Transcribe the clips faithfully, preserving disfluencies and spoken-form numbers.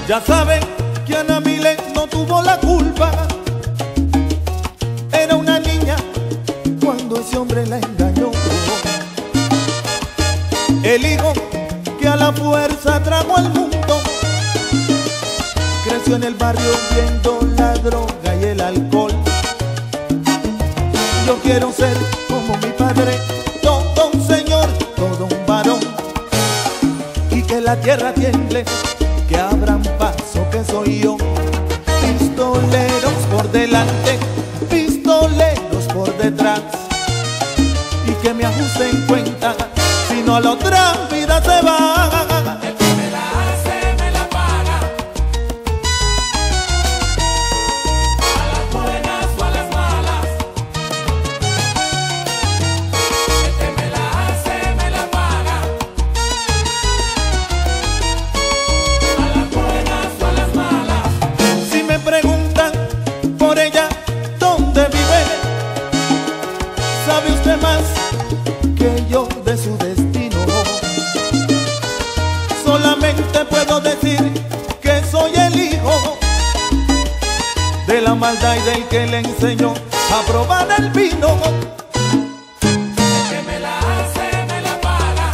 Ya saben que Ana Milén no tuvo la culpa. Era una niña cuando ese hombre la engañó. El hijo que a la fuerza trajo al mundo creció en el barrio viendo la droga y el alcohol. Yo quiero ser como mi padre, todo un señor, todo un varón, y que la tierra tiemble, que abran paso, que soy yo. Pistoleros por delante, pistoleros por detrás, y que me ajusten cuenta, si no a la otra vida se va. El que me la hace, me la paga. A las buenas o a las malas. El que me la hace, me la paga. A las buenas o a las malas. Si me preguntan por ella dónde vive, ¿sabe usted más que yo de su destino? Solamente puedo decir que soy el hijo de la maldad y del que le enseñó a probar el vino. El que me la hace, me la paga.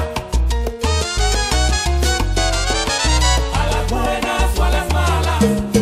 A las buenas o a las malas.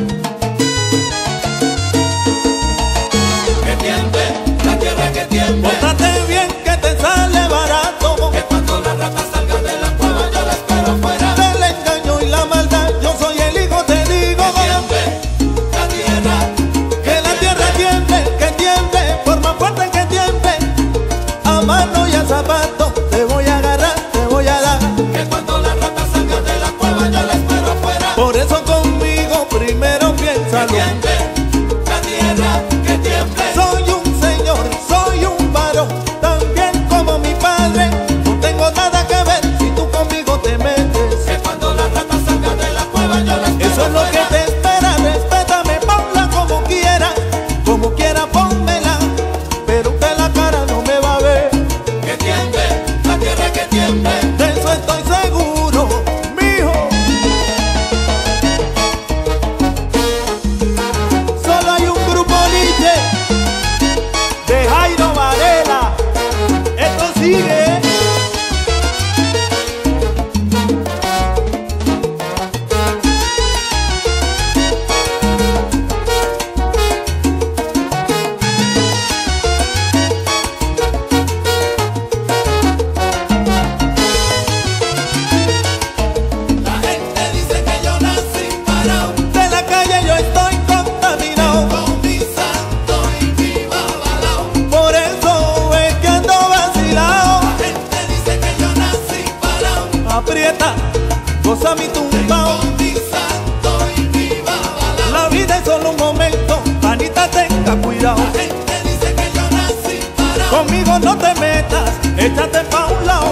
Que tiemble, la tierra que tiemble. Pórtate bien que te sale barato. Que cuando las ratas salgan de la cueva yo la espero afuera. Del engaño y la maldad, yo soy el hijo, te digo. Que tiemble, la tierra. Que la tierra tiemble, que tiemble, por más fuerte que tiemble. A mano y a zapato, te voy a agarrar, te voy a dar. Que cuando las ratas salgan de la cueva yo la espero afuera. Por eso conmigo primero piénsalo. Que tiemble, la tierra, que tiemble. Soy un señor, soy un varón, también como mi padre. No tengo nada que ver si tú conmigo te metes. Que cuando las ratas salgan de la cueva yo la espero Eso es lo que afuera. te espera, respétame, ponla como quiera, como quiera pónmela, pero usted la cara no me va a ver. Que tiemble, la tierra que tiemble. De eso estoy seguro, mijo. Solo hay un grupo Nietzsche de Jairo Varela. Esto sigue. La gente dice que yo nací parado. De la calle yo estoy contaminado. Con mi santo y mi babalao. Por eso es que ando vacilado. La gente dice que yo nací parado. Aprieta, goza mi tumbao. Con mi santo y mi babalao. La vida es solo un momento, panita, tenga cuidado. La gente dice que yo nací parado. Conmigo no te metas, échate pa' un lado.